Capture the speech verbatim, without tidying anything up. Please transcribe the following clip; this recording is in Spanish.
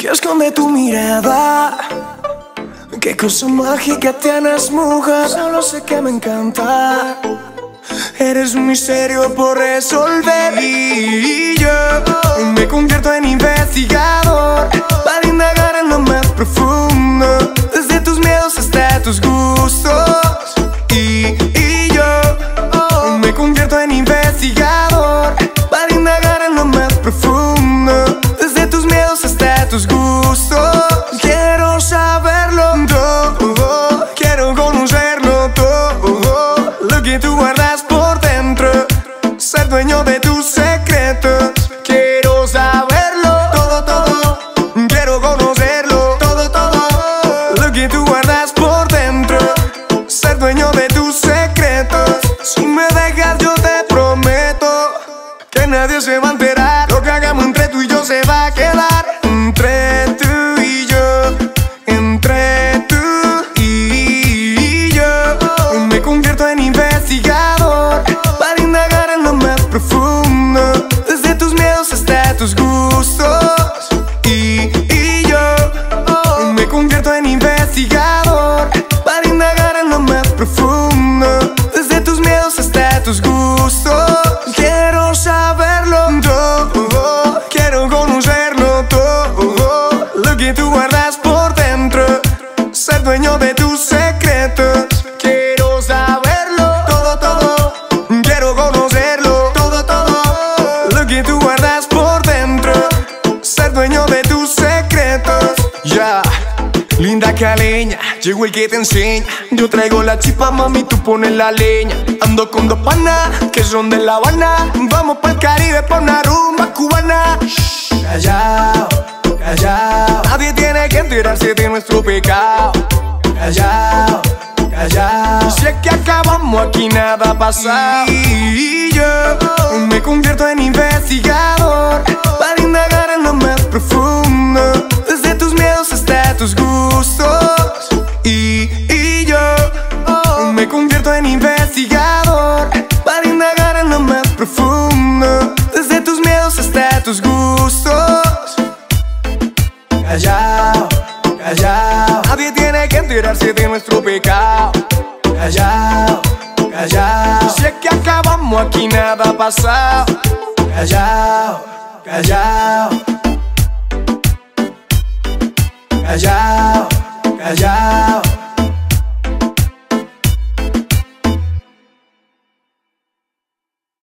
¿Qué esconde tu mirada? ¿Qué cosa mágica tienes, mujer? Solo sé que me encanta. Eres un misterio por resolver. Y yo me convierto en investigador para indagar en lo más profundo, desde tus miedos hasta tus gustos. Y, y yo me convierto en investigador para indagar en lo más profundo, desde tus miedos hasta tus gustos. Quiero saberlo todo, quiero conocerlo todo, lo que tú guardas por dentro, ser dueño de tus secretos. Quiero saberlo todo, todo, quiero conocerlo todo, todo, lo que tú guardas por dentro, ser dueño de tus secretos. Si me dejas yo te prometo que nadie se va a enterar. Lo que hagamos entre tú y yo se va a quedar entre tú y yo, entre tú y yo. Me convierto en investigador para indagar en lo más profundo, desde tus miedos hasta tus gustos. Y, y yo me convierto en investigador para indagar en lo más profundo, desde tus miedos hasta tus gustos. Quiero saberlo todo, quiero conocerlo todo, lo que tú guardas por dentro, ser dueño de tus secretos. Quiero saberlo todo, todo, quiero conocerlo todo, todo, lo que tú guardas por dentro, ser dueño de tus secretos. Ya, yeah. Linda caleña, llegó el que te enseña. Yo traigo la chispa, mami, tú pones la leña. Ando con dos panas que son de La Habana. Vamos pa'l Caribe pa' una rumba cubana. Shh, callao, callao, nadie tiene que enterarse de nuestro pecado. Callao, callao, si es que acabamos aquí nada ha pasado. Y yo me convierto en investigador para indagar en lo más profundo, desde tus miedos hasta tus gustos. Y, y yo me convierto en investigador para indagar en lo más profundo, desde tus miedos hasta tus gustos. Callao, callao, nadie tiene que enterarse de nuestro pecado. Callao, callao, si es que acabamos aquí nada ha pasado. Callao, callao, callao, callao.